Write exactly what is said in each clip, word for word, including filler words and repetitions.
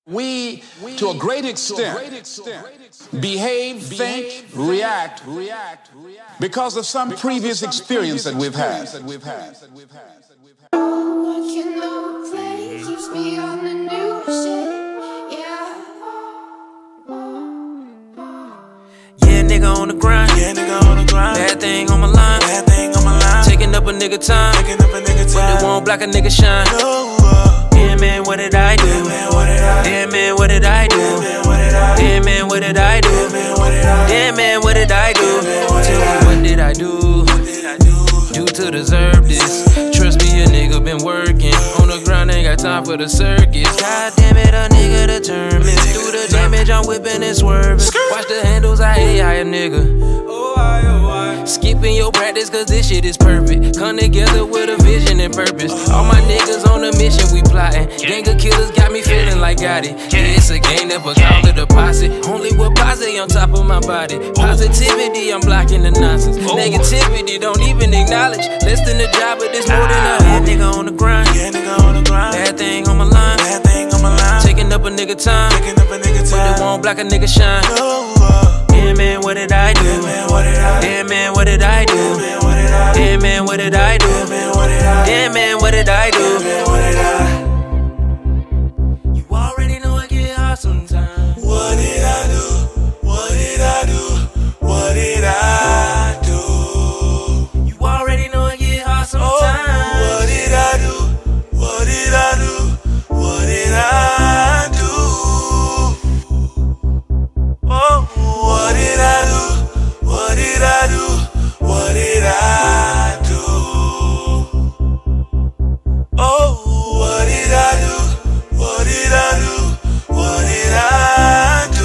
We, to a great extent, behave, think, react because of some previous experience that we've had. Working on play keeps me on the new shit, yeah. Yeah, nigga on the grind. Yeah, nigga on the grind. Bad thing on my line. Bad thing on my line. Taking up a nigga time. Taking up a nigga time. But it won't block a nigga shine. No, uh, Yeah, man, what did I do? yeah, man, what did I do? Yeah, man, what did I do? Yeah, man, what did I do? Yeah, man, what did I do? Yeah, man, what did I do? Yeah, man, what did I do? Yeah, man, Tell me, what did I do? What did I do? Do to deserve this? Trust me, a nigga been working on the ground, ain't got time for the circus. God damn it, a nigga determined. Do the damage, I'm whipping and swerving. Watch the handles, I hate high nigga. Oh, I, oh, I. Skipping your practice, cause this shit is perfect. Come together with a vision and purpose. All my niggas on a mission, we plotting. Gang of killers got me feeling like got it. Yeah, it's a game, never call it a posse. Only with posse on top of my body. Positivity, I'm blocking the nonsense. Negativity, don't even acknowledge. Less than a job, but it's more than a head nigga on the grind. Yeah, nigga on the grind. Bad thing on my line. Bad thing on my line. Taking up a nigga time. Taking up a nigga time. But it won't block a nigga shine. No, uh, Yeah, man, what did I do? yeah, man, what did I do? Yeah, man, what did I do? Yeah, man, what did I do? Yeah, man, what did I do? Yeah, man, what did I do? Yeah, man, what did I do? Yeah, man, what did I do? You already know I get hard sometimes. What did I do? What did I do? What did I do? You already know I get hard Oh, sometimes. what did I do? What did I do? What did I do? Oh, what did I do? What did I do? What did I do? Oh, what did I do? What did I do? What did I do?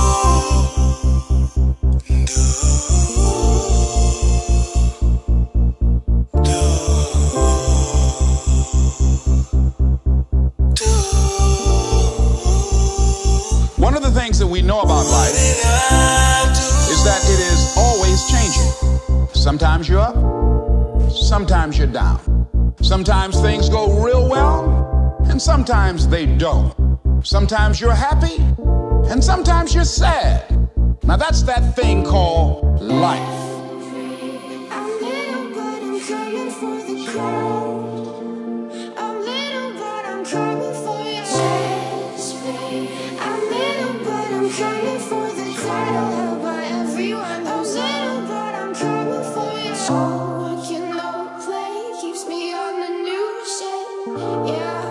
One of the things that we know about life is that it is always changing. Sometimes you're up, sometimes you're down. Sometimes things go real well, and sometimes they don't. Sometimes you're happy, and sometimes you're sad. Now that's that thing called life. I'm little, but I'm coming for the crown. I'm little, but I'm coming for your chest. I'm little, but I'm coming for the title held by everyone. I'm little, but I'm coming for your soul. Working on play keeps me on the new shit, yeah.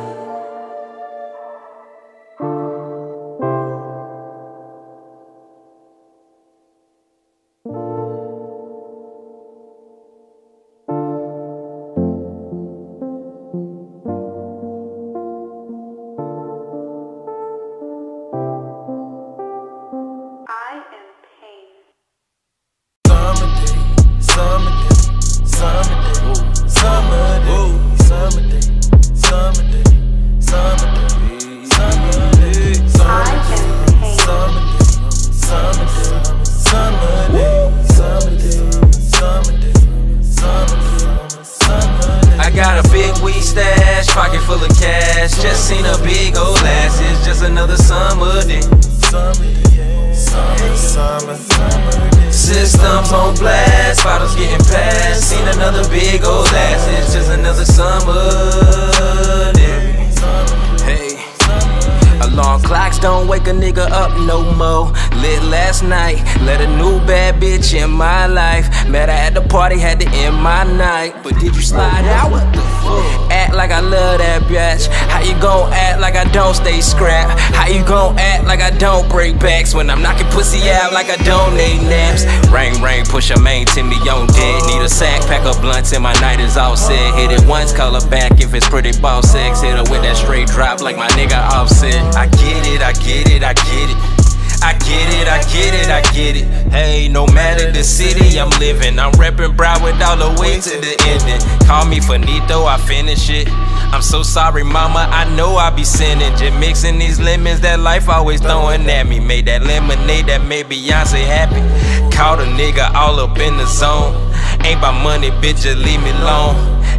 I am pain. Summer day, summer day, summer day, summer day, summer day, summer day, summer day, summer day, I am pain. summer day, summer day, summer day, summer day, summer day, summer day, summer day. I got a big weed stash, pocket full of cash. Just seen a big old ass, it's just another summer day. Summer day, summer, summer, summer day. Systems on blast, bottles getting passed. Seen another big old ass, it's just another summer day. Hey, alarm clocks don't wake a nigga up no more. Lit last night, let a new bad bitch in my life. Met her at the party, had to end my night. But did you slide out? What the fuck? Act like I love that bitch. How you gon' act like I don't stay scrap? How you gon' act like I don't break backs when I'm knocking pussy out like I donate naps? Ring, ring, push a main to me on dead. Need a sack, pack up blunts and my night is all set. Hit it once, call her back if it's pretty boss sex. Hit her with that straight drop like my nigga Offset. I get it, I get it, I get it. I get it, I get it, I get it. Hey, no matter the city I'm living, I'm reppin' Broward all the way to the ending. Call me Finito, I finish it. I'm so sorry, mama, I know I be sinning. Just mixing these lemons that life always throwing at me. Made that lemonade that made Beyonce happy. Caught a nigga all up in the zone. Ain't by money, bitch, just leave me alone.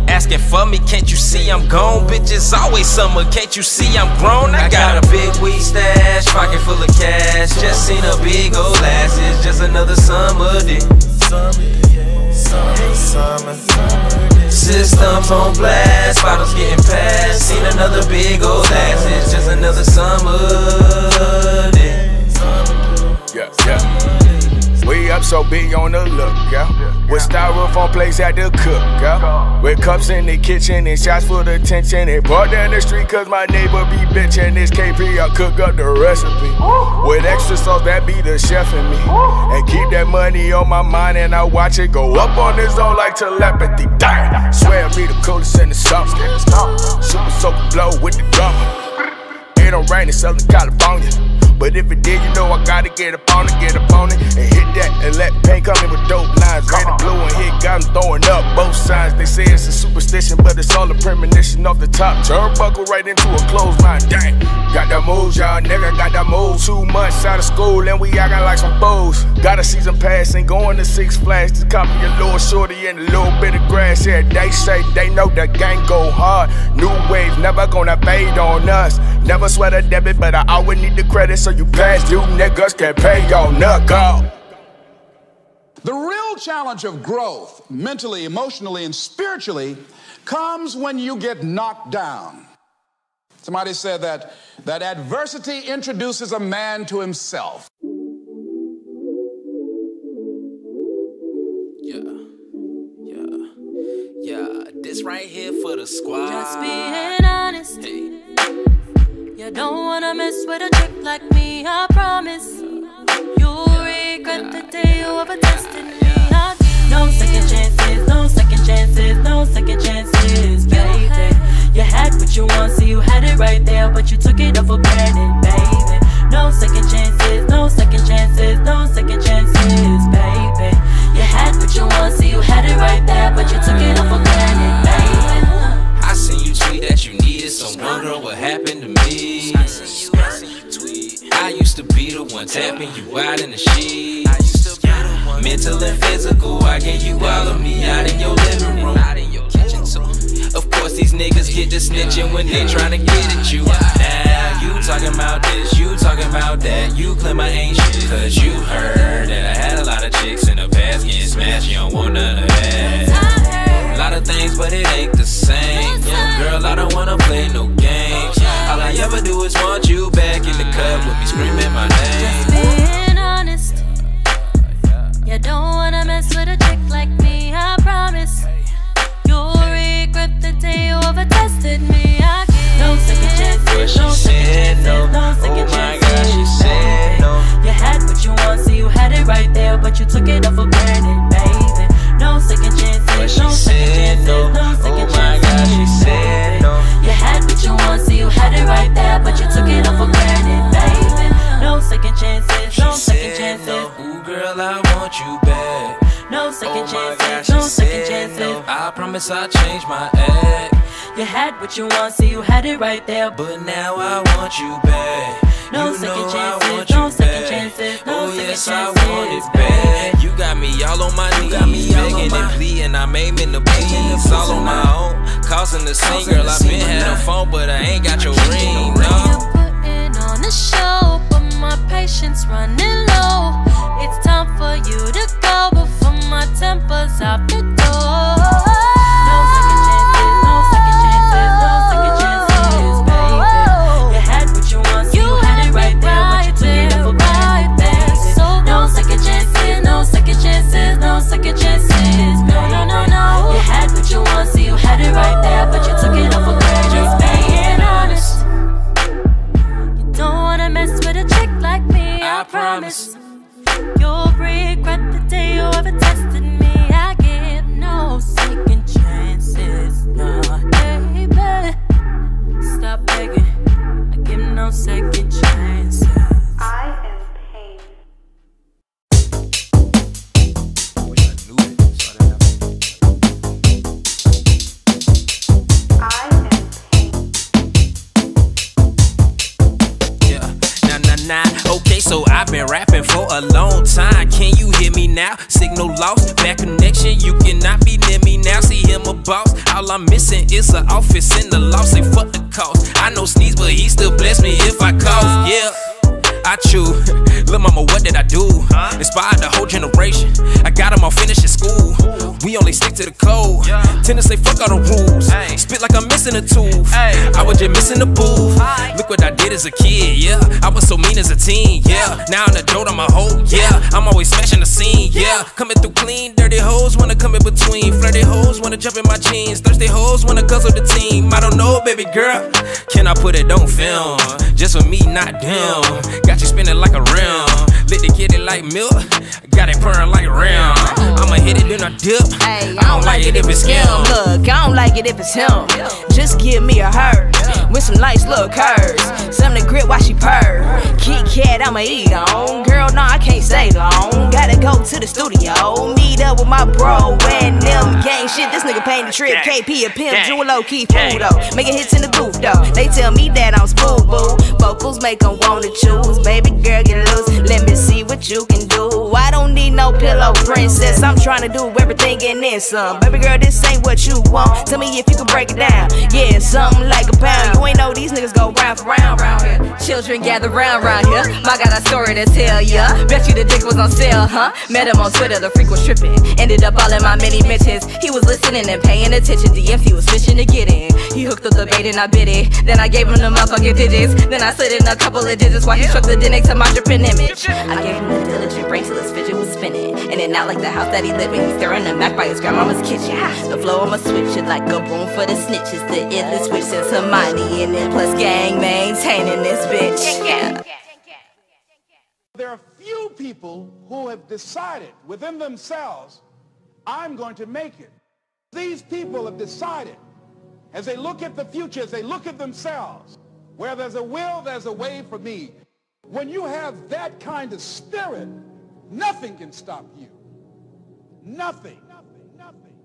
Asking for me, can't you see I'm gone? Bitch, it's always summer, can't you see I'm grown? I got a big weed stash, pocket full of cash. Just seen a big old ass, it's just another summer day. Summer, summer, summer. Systems on blast, bottles getting passed. Seen another big old ass, it's just another summer day. Yeah, yeah. We up so big on the look, yeah. With styrofoam plates at the cook, yeah. With cups in the kitchen and shots for the tension. And brought down the street cause my neighbor be bitchin'. This K P, I cook up the recipe. With extra sauce, that be the chef in me. And keep that money on my mind and I watch it go up on its own like telepathy. Damn, swear be the coolest in the summer. Super soaker blow with the drummer. It don't rain in Southern California. But if it did, you know I gotta get up on it, get up on it, and hit that and let pain come in with dope lines. Red and blue and hit, got them throwing up both sides. They say it's a superstition, but it's all a premonition off the top. Turnbuckle right into a clothesline. Dang, got that moves, y'all nigga, got that moves. Two months out of school and we acting like some foes. Got a season pass and going to Six Flags. Just cop me a little shorty and a little bit of grass. Yeah, they say they know the gang go hard. New wave never gonna fade on us. Never sweat a debit, but I always need the credit. So you past due niggas can pay your knuckle. The real challenge of growth, mentally, emotionally, and spiritually, comes when you get knocked down. Somebody said that, that adversity introduces a man to himself. Yeah, yeah, yeah. This right here for the squad. Just being honest. Hey. You don't wanna mess with a chick like me, I promise. You'll regret the day you ever tested me. No second chances, no second chances, no second chances, baby. You had what you want, so you had it right there, but you took it off for granted, baby. No second chances, no second chances, no second chances, baby. You had what you want, so you had it right there, but you took it off for granted, baby. I seen you tweet that you needed someone, girl, what happened to me? I seen you, I seen you tweet. I used to be the one tapping you out in the sheets. I used to be the one. Mental and physical, I gave you all of me out in your living room, out in your kitchen too. Of course these niggas get to snitching when they tryna get at you. Now you talking about this, you talking about that. You claim I ain't shit, cause you heard that I had a lot of chicks in the past getting smashed, you don't want none of that. A lot of things, but it ain't the same. Yeah, girl, I don't wanna play no games. All I ever do is want you back in the club with me screaming my name. Just being honest. You don't wanna mess with a chick like me, I promise. You'll regret the day you ever tested me. I give no second chances, no second chances, no second chances. She said no. You had what you want, so you had it right there, but you took it off for granted, baby. No second chances, no second chances, no second chances. She said no. You had what you want, so you had it right there, but you took it off for granted, baby. No second chances, no second chances. Ooh, girl, I want you back. No second Oh my chances, gosh, no she second said chances. no. I promise I'll change my act. You had what you want, so you had it right there. But now I want you back. No You second know I chances, want no you second back. chances, no Oh second yes, chances, I want it back. You got me all on my knees, got me all on begging my- and pleading. I'm aiming to please, all on my own, causing the scene. Girl, I've been had a phone, but I ain't got your ring. You're No. putting on a show, but my patience running low. It's time for you to go before my temper's out the door. No second chances, no second chances, no second chances, baby. You had what you want, so you had it right there, but you took it off for granted, baby. No second chances, no second chances, no second chances, no, no, no, no. You had what you want, so you had it right there, but you took it off for granted. Just being honest. You don't wanna mess with a chick like me, I, I promise. promise. You'll regret the day you ever tested me. I give no second chances, nah, baby. Stop begging, I give no second chances. I am pain. I am pain. Yeah, nah, nah, nah. Okay, Okay, so I've been rapping for a long time. Can you hear me now? Signal lost, bad connection. You cannot be near me now. See him a boss. All I'm missing is an office in the law. Say fuck the cost. I know sneeze, but he still bless me if I cough. Yeah. I chew. Lil' mama, what did I do? Inspired the whole generation. I got them all finished in school. We only stick to the code. Tend to say fuck all the rules. Spit like I'm missing a tooth. I was just missing the booth. Look what I did as a kid, yeah. I was so mean as a teen, yeah. Now I'm the dope, I'm a hoe, yeah. I'm always smashing the scene, yeah. Coming through clean, dirty hoes wanna come in between. Flirty hoes wanna jump in my jeans. Thirsty hoes wanna guzzle the team. I don't know, baby girl. Can I put it on film? Just for me, not them. Got you spinning like a rim. Lit the kitty like milk. Got it purring like rim. I'ma hit it, then I dip. Ay, I don't like it if it's him. Look, I don't like it if it's him. Just give me a her with some nice little curves. Something to grip while she purr. Kit Kat, I'ma eat on. Girl, no, I can't stay long. Gotta go to the studio. Meet up with my bro and them gang shit. This nigga paying the trip. K P a pimp, Drew a low key fool though. Making hits in the booth though. They tell me that I'm spoon boo. Vocals make them wanna choose. Baby girl, get loose. Let me see what you can do. I don't need no pillow princess. I'm trying to do everything and then some. Baby girl, this ain't what you want. Tell me if you can break it down. Yeah, something like a pound. You ain't know these niggas go round for round round here. Children gather round round here. My got a story to tell ya. Bet you the dick was on sale, huh? Met him on Twitter, the freak was tripping. Ended up all in my mini mentions. He was listening and paying attention. D M C was fishing to get in. He hooked up the bait and I bit it. Then I gave him the motherfucking digits. Then I slid in a couple of digits while he struck the D N X to my dripping image. I gave him the diligent brain till his fidget was spinning. And it not like the house that he lived in. He's stirring the Mac by his grandmama's kitchen. The flow I'ma switch it like a broom for the snitches. The endless switch since Hermione and then plus gang maintaining this bitch. Yeah. There are few people who have decided within themselves, I'm going to make it. These people have decided, as they look at the future, as they look at themselves, where there's a will, there's a way for me. When you have that kind of spirit, nothing can stop you. Nothing. Nothing. Nothing.